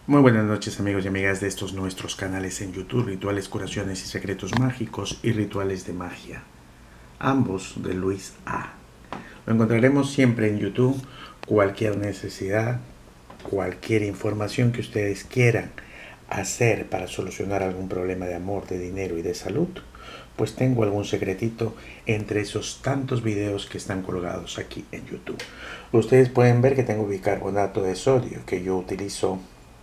Muy buenas noches amigos y amigas de estos nuestros canales en YouTube, Rituales, Curaciones y Secretos Mágicos y Rituales de Magia, ambos de Luis A. Lo encontraremos siempre en YouTube. Cualquier necesidad, cualquier información que ustedes quieran hacer para solucionar algún problema de amor, de dinero y de salud, pues tengo algún secretito entre esos tantos videos que están colgados aquí en YouTube. Ustedes pueden ver que tengo bicarbonato de sodio que yo utilizo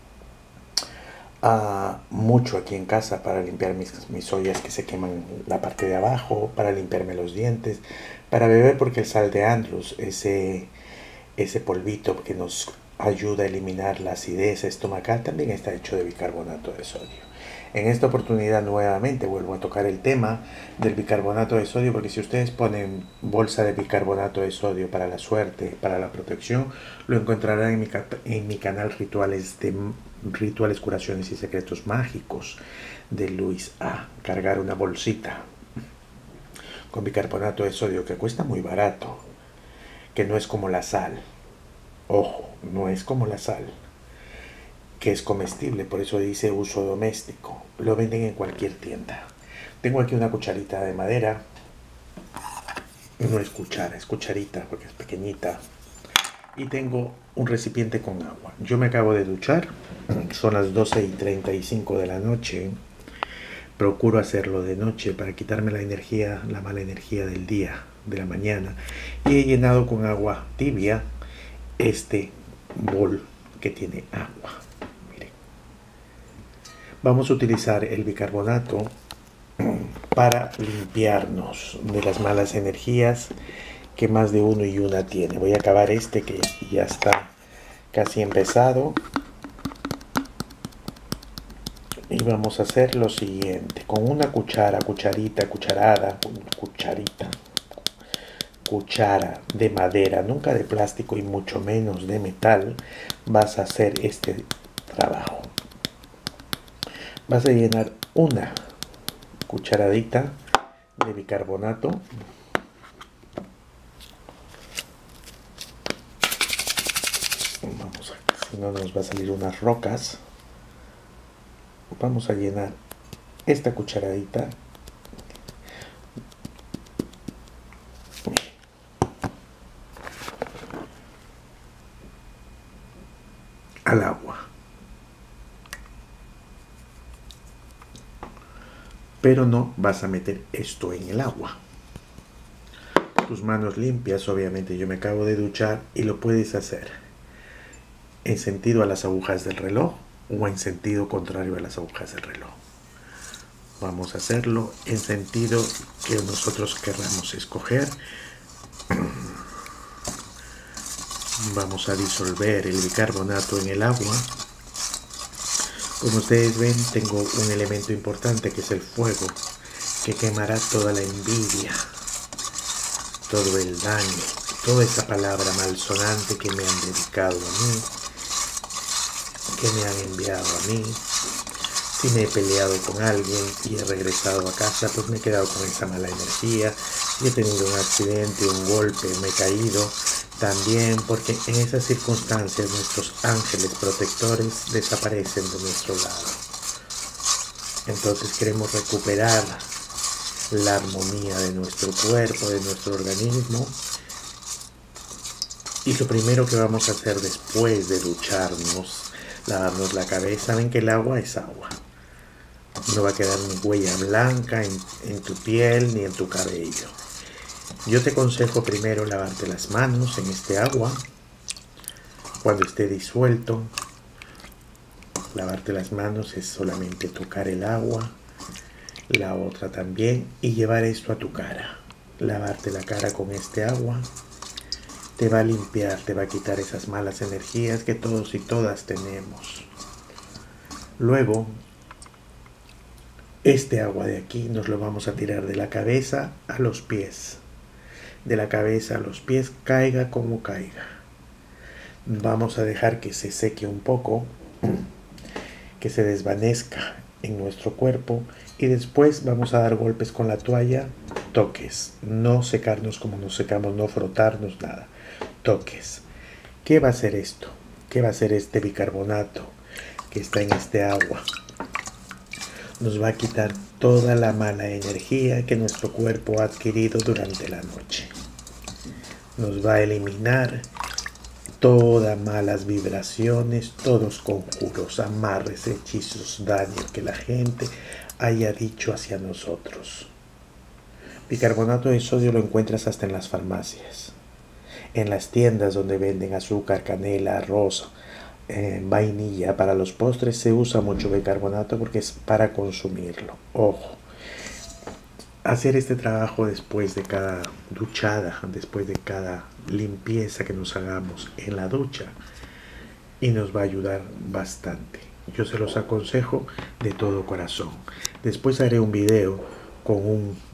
mucho aquí en casa para limpiar mis ollas que se queman la parte de abajo, para limpiarme los dientes, para beber, porque el sal de Andrews, ese polvito que nos ayuda a eliminar la acidez estomacal, también está hecho de bicarbonato de sodio. En esta oportunidad nuevamente vuelvo a tocar el tema del bicarbonato de sodio, porque si ustedes ponen bolsa de bicarbonato de sodio para la suerte, para la protección, lo encontrarán en mi canal Rituales, Curaciones y Secretos Mágicos de Luis A. Cargar una bolsita con bicarbonato de sodio que cuesta muy barato, que no es como la sal. Ojo, no es como la sal, que es comestible, por eso dice uso doméstico. Lo venden en cualquier tienda. Tengo aquí una cucharita de madera. No es cuchara, es cucharita porque es pequeñita. Y tengo un recipiente con agua. Yo me acabo de duchar. Son las 12:35 de la noche. Procuro hacerlo de noche para quitarme la energía, la mala energía del día, de la mañana. Y he llenado con agua tibia este bol que tiene agua. Miren. Vamos a utilizar el bicarbonato para limpiarnos de las malas energías que más de uno y una tiene. Voy a acabar este que ya está casi empezado. Y vamos a hacer lo siguiente. Con una cuchara de madera, nunca de plástico y mucho menos de metal, vas a hacer este trabajo. Vas a llenar una cucharadita de bicarbonato. Vamos a, si no nos va a salir unas rocas. Vamos a llenar esta cucharadita al agua. Pero no vas a meter esto en el agua. Tus manos limpias, obviamente yo me acabo de duchar, y lo puedes hacer en sentido a las agujas del reloj o en sentido contrario a las agujas del reloj. Vamos a hacerlo en sentido que nosotros querramos escoger. Vamos a disolver el bicarbonato en el agua. Como ustedes ven, tengo un elemento importante que es el fuego, que quemará toda la envidia, todo el daño, toda esa palabra malsonante que me han dedicado a mí, que me han enviado a mí. Si me he peleado con alguien y he regresado a casa, pues me he quedado con esa mala energía. Si he tenido un accidente, un golpe, me he caído, también porque en esas circunstancias nuestros ángeles protectores desaparecen de nuestro lado. Entonces queremos recuperar la armonía de nuestro cuerpo, de nuestro organismo. Y lo primero que vamos a hacer después de ducharnos, lavarnos la cabeza, ven que el agua es agua. No va a quedar ni huella blanca en tu piel ni en tu cabello. Yo te aconsejo primero lavarte las manos en este agua. Cuando esté disuelto, lavarte las manos es solamente tocar el agua, la otra también, y llevar esto a tu cara. Lavarte la cara con este agua te va a limpiar, te va a quitar esas malas energías que todos y todas tenemos. Luego, este agua de aquí nos lo vamos a tirar de la cabeza a los pies. De la cabeza a los pies, caiga como caiga. Vamos a dejar que se seque un poco, que se desvanezca en nuestro cuerpo, y después vamos a dar golpes con la toalla, toques, no secarnos como nos secamos, no frotarnos, nada, toques. ¿Qué va a hacer esto? ¿Qué va a hacer este bicarbonato? que está en este agua. Nos va a quitar toda la mala energía que nuestro cuerpo ha adquirido durante la noche. Nos va a eliminar todas malas vibraciones, todos conjuros, amarres, hechizos, daños que la gente haya dicho hacia nosotros. Bicarbonato de sodio lo encuentras hasta en las farmacias, en las tiendas donde venden azúcar, canela, arroz, vainilla. Para los postres se usa mucho bicarbonato porque es para consumirlo. Ojo, hacer este trabajo después de cada duchada, después de cada limpieza que nos hagamos en la ducha, y nos va a ayudar bastante. Yo se los aconsejo de todo corazón. Después haré un video con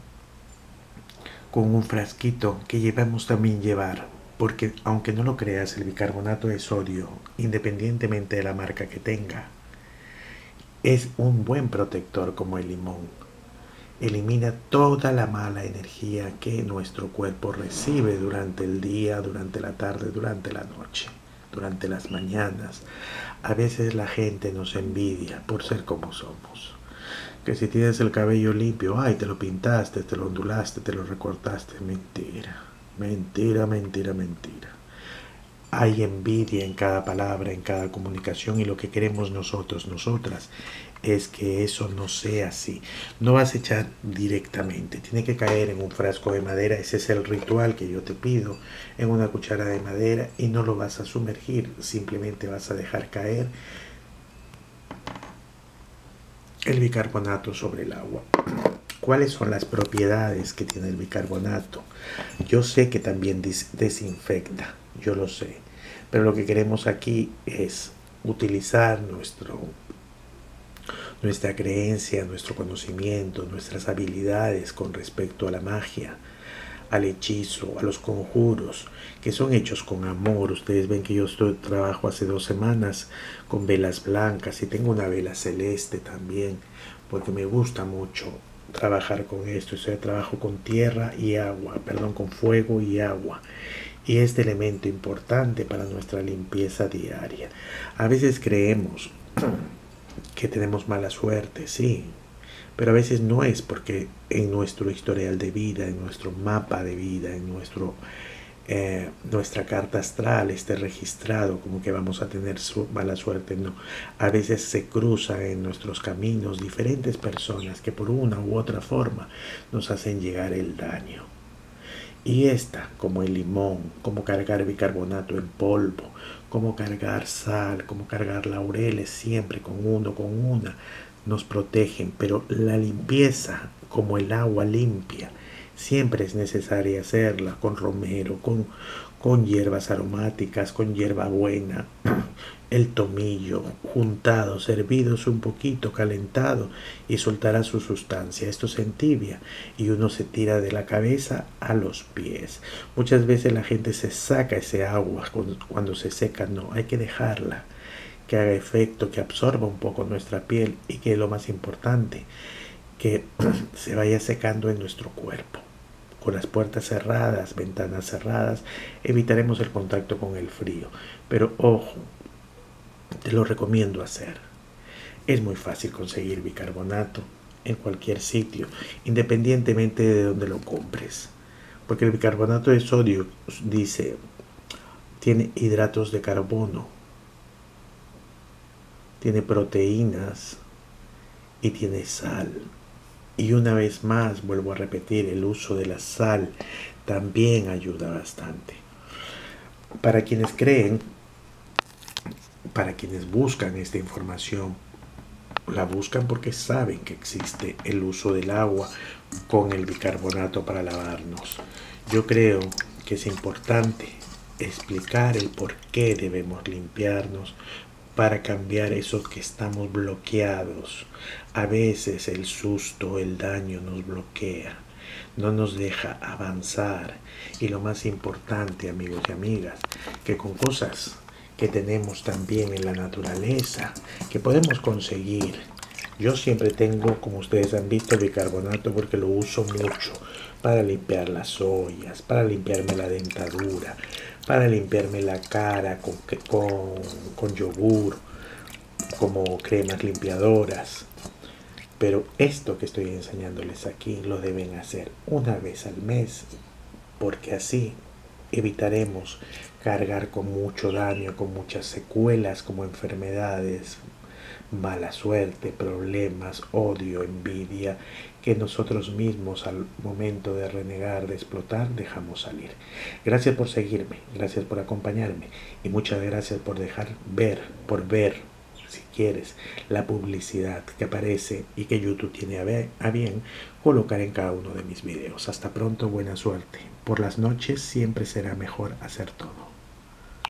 un frasquito que debemos también llevar, porque aunque no lo creas, el bicarbonato de sodio, independientemente de la marca que tenga, es un buen protector como el limón. Elimina toda la mala energía que nuestro cuerpo recibe durante el día, durante la tarde, durante la noche, durante las mañanas. A veces la gente nos envidia por ser como somos. Que si tienes el cabello limpio, ay, te lo pintaste, te lo ondulaste, te lo recortaste. Mentira, mentira, mentira, mentira. Hay envidia en cada palabra, en cada comunicación, y lo que queremos nosotros, nosotras, es que eso no sea así. No vas a echar directamente, tiene que caer en un frasco de madera. Ese es el ritual que yo te pido, en una cuchara de madera, y no lo vas a sumergir, simplemente vas a dejar caer el bicarbonato sobre el agua. ¿Cuáles son las propiedades que tiene el bicarbonato? Yo sé que también desinfecta, yo lo sé, pero lo que queremos aquí es utilizar nuestra creencia, nuestro conocimiento, nuestras habilidades con respecto a la magia, al hechizo, a los conjuros, que son hechos con amor. Ustedes ven que yo trabajo hace 2 semanas con velas blancas, y tengo una vela celeste también, porque me gusta mucho trabajar con esto. Yo trabajo con tierra y agua, con fuego y agua, y este elemento importante para nuestra limpieza diaria. A veces creemos que tenemos mala suerte, sí, pero a veces no es porque en nuestro historial de vida, en nuestro mapa de vida, en nuestra carta astral esté registrado como que vamos a tener mala suerte. No, a veces se cruzan en nuestros caminos diferentes personas que por una u otra forma nos hacen llegar el daño. Y como el limón, como cargar bicarbonato en polvo, como cargar sal, como cargar laureles, siempre con una, nos protegen. Pero la limpieza, como el agua limpia, siempre es necesaria hacerla con romero, con hierbas aromáticas, con hierbabuena, el tomillo, juntados, hervidos un poquito, calentado, y soltará su sustancia. Esto se entibia y uno se tira de la cabeza a los pies. Muchas veces la gente se saca ese agua cuando se seca. No, hay que dejarla que haga efecto, que absorba un poco nuestra piel, y que lo más importante, que se vaya secando en nuestro cuerpo. Con las puertas cerradas, ventanas cerradas, evitaremos el contacto con el frío. Pero ojo, te lo recomiendo hacer. Es muy fácil conseguir bicarbonato en cualquier sitio, independientemente de donde lo compres, porque el bicarbonato de sodio tiene hidratos de carbono, tiene proteínas y tiene sal. Y una vez más, vuelvo a repetir, el uso de la sal también ayuda bastante. Para quienes creen, para quienes buscan esta información, la buscan porque saben que existe el uso del agua con el bicarbonato para lavarnos. Yo creo que es importante explicar el por qué debemos limpiarnos, para cambiar eso que estamos bloqueados. A veces el susto, el daño nos bloquea, no nos deja avanzar. Y lo más importante, amigos y amigas, que con cosas que tenemos también en la naturaleza, que podemos conseguir. Yo siempre tengo, como ustedes han visto, bicarbonato, porque lo uso mucho para limpiar las ollas, para limpiarme la dentadura, para limpiarme la cara con yogur, como cremas limpiadoras. Pero esto que estoy enseñándoles aquí lo deben hacer una vez al mes, porque así evitaremos cargar con mucho daño, con muchas secuelas como enfermedades, mala suerte, problemas, odio, envidia, que nosotros mismos al momento de renegar, de explotar, dejamos salir. Gracias por seguirme, gracias por acompañarme y muchas gracias por dejar ver, por ver, si quieres, la publicidad que aparece y que YouTube tiene a bien colocar en cada uno de mis videos. Hasta pronto, buena suerte. Por las noches siempre será mejor hacer todo.